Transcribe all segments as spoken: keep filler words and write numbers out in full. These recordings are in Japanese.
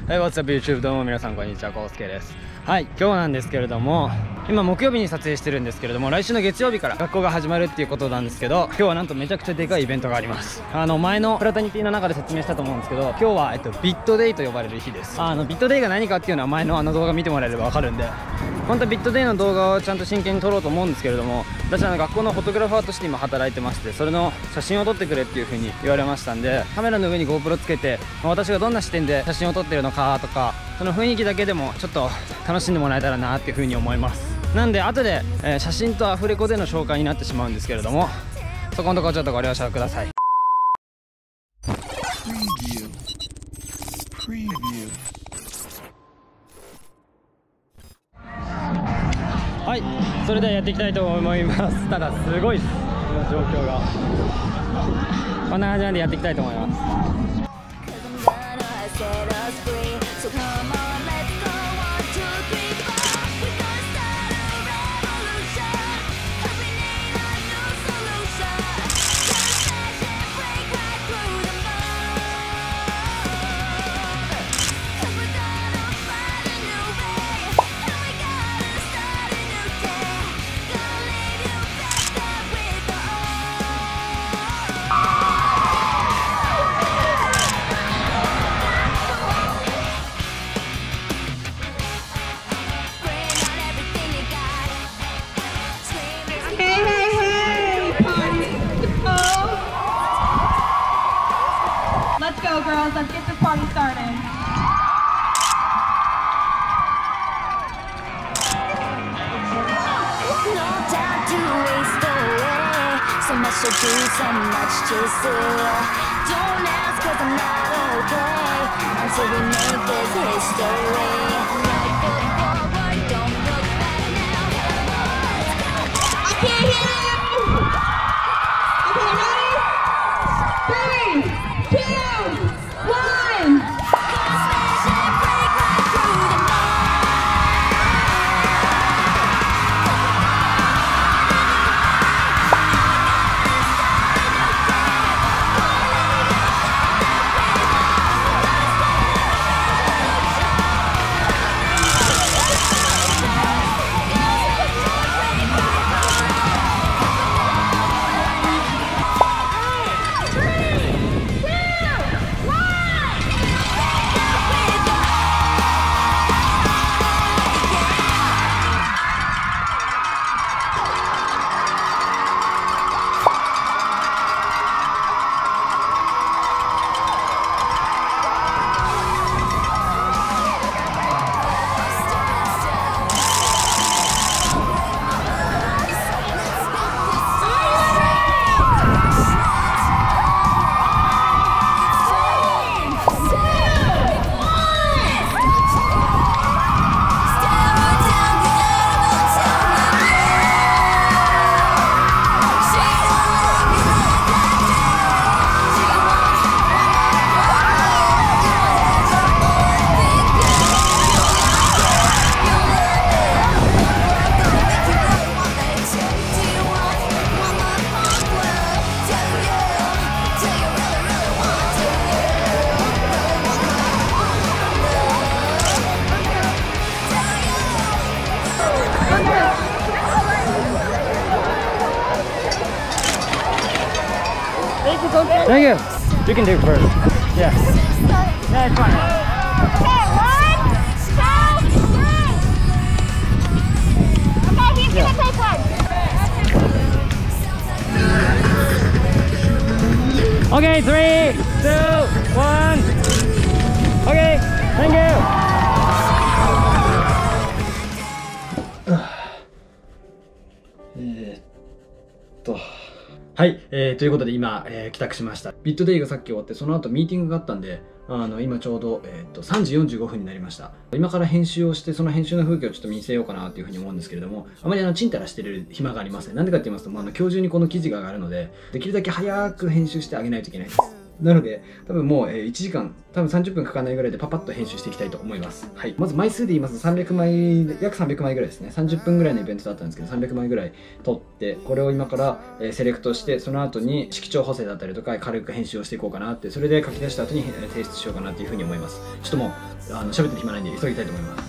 はい、What's up YouTube どうも皆さんこんにちは、こうすけです。はい、今日なんですけれども、今木曜日に撮影してるんですけれども、来週の月曜日から学校が始まるっていうことなんですけど、今日はなんとめちゃくちゃでかいイベントがあります。あの前のフラタニティの中で説明したと思うんですけど、今日は、えっと、ビットデイと呼ばれる日です。あのビットデイが何かっていうのは前のあの動画見てもらえればわかるんで、本当はビットデイの動画をちゃんと真剣に撮ろうと思うんですけれども、私は学校のフォトグラファーとして今働いてまして、それの写真を撮ってくれっていう風に言われましたんで、カメラの上に GoPro つけて、まあ私がどんな視点で写真を撮ってるのかとか、その雰囲気だけでもちょっと楽しんでもらえたらなっていう風に思います。なんで後で、えー、写真とアフレコでの紹介になってしまうんですけれども、そこのところちょっとご了承ください。はい、それではやっていきたいと思います。ただすごいです、今状況が。こんな感じなんでやっていきたいと思います。 Let's go, girls. Let's get this party started. No time to waste away. So much to do, so much to see. Don't ask, cause I'm not okay until we make this history. Right foot forward, don't look back now. I can't hear you! Okay, ready? Three, two, one! Thank you. You can do it first. Yeah. Yeah, it's fine. Okay, one, two, three. Okay, he's Yeah. gonna take one. Okay, three, two, one. Okay, thank you. えーっと。はい、えー、ということで今、えー、帰宅しました。ビットデイがさっき終わって、その後ミーティングがあったんで、あの今ちょうど、えー、とさんじよんじゅうごふんになりました。今から編集をして、その編集の風景をちょっと見せようかなというふうに思うんですけれども、あまりあのチンタラしてる暇がありません。なんでかって言いますと、まあ、あの今日中にこの記事が上がるので、できるだけ早く編集してあげないといけないです。なので、多分もう、えー、いちじかん、多分さんじゅっぷんかかんないぐらいでパパッと編集していきたいと思います。はい。まず枚数で言いますとさんびゃくまい、約さんびゃくまいぐらいですね。さんじゅっぷんぐらいのイベントだったんですけど、さんびゃくまいぐらい撮って、これを今から、えー、セレクトして、その後に色調補正だったりとか、軽く編集をしていこうかなって、それで書き出した後に、えー、提出しようかなっていうふうに思います。ちょっともう、 あの喋ってる暇ないんで急ぎたいと思います。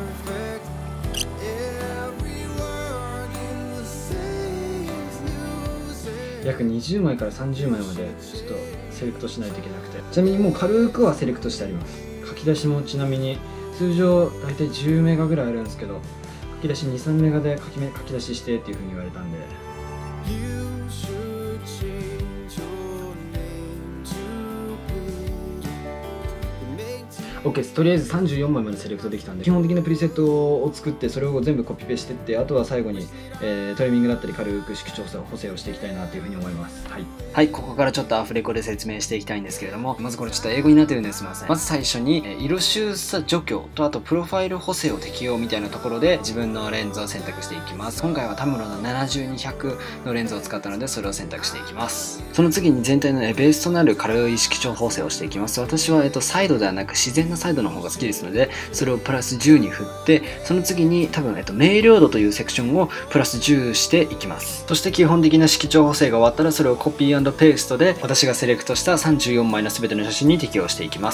約にじゅうまいからさんじゅうまいまでちょっとセレクトしないといけなくて、ちなみにもう軽くはセレクトしてあります。書き出しもちなみに通常大体じゅうメガぐらいあるんですけど、書き出しに、さんメガで書きめ書き出ししてっていう風に言われたんで、OK です。とりあえずさんじゅうよんまいまでセレクトできたんで、基本的なプリセットを作ってそれを全部コピペしてって、あとは最後に、えー、トリミングだったり軽く色調補正をしていきたいなというふうに思います。はい、はい、ここからちょっとアフレコで説明していきたいんですけれども、まずこれちょっと英語になってるんですいません。まず最初に、えー、色修査除去とあとプロファイル補正を適用みたいなところで自分のレンズを選択していきます。今回はタムロのななじゅうにひゃくのレンズを使ったのでそれを選択していきます。その次に全体のベースとなる軽い色調補正をしていきます。私は、えっと、サイドではなく自然なサイドの方が好きですので、それをプラスじゅうに振って、その次に多分、えっと、明瞭度というセクションをプラスじゅうしていきます。そして基本的な色調補正が終わったらそれをコピー&ペーストで私がセレクトしたさんじゅうよんまいの全ての写真に適用していきます。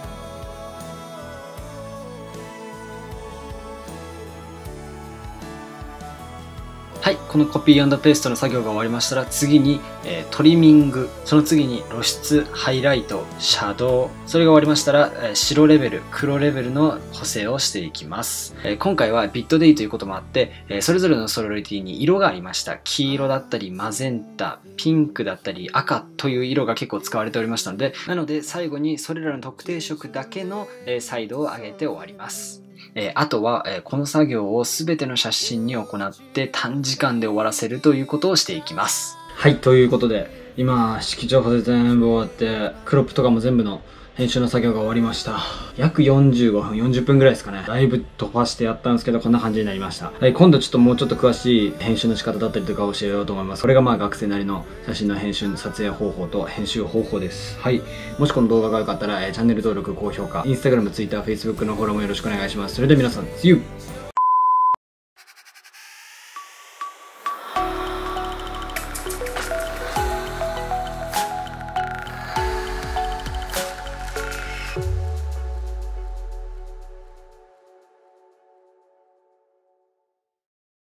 はい、このコピー&ペーストの作業が終わりましたら、次に、えー、トリミング、その次に露出、ハイライト、シャドウ、それが終わりましたら、えー、白レベル、黒レベルの補正をしていきます。えー、今回はビットデイということもあって、えー、それぞれのソロリティに色がありました。黄色だったり、マゼンタ、ピンクだったり、赤という色が結構使われておりましたので、なので最後にそれらの特定色だけの、えー、サイドを上げて終わります。えー、あとは、えー、この作業を全ての写真に行って短時間で終わらせるということをしていきます。はい、ということで今色調補正全部終わってクロップとかも全部の編集の作業が終わりました。約よんじゅうごふん、よんじゅっぷんぐらいですかね。だいぶ飛ばしてやったんですけど、こんな感じになりました。はい、今度ちょっともうちょっと詳しい編集の仕方だったりとかを教えようと思います。これがまあ学生なりの写真の編集、撮影方法と編集方法です。はい。もしこの動画が良かったら、えー、チャンネル登録、高評価、Instagram、Twitter、Facebook のフォローもよろしくお願いします。それでは皆さん、See you!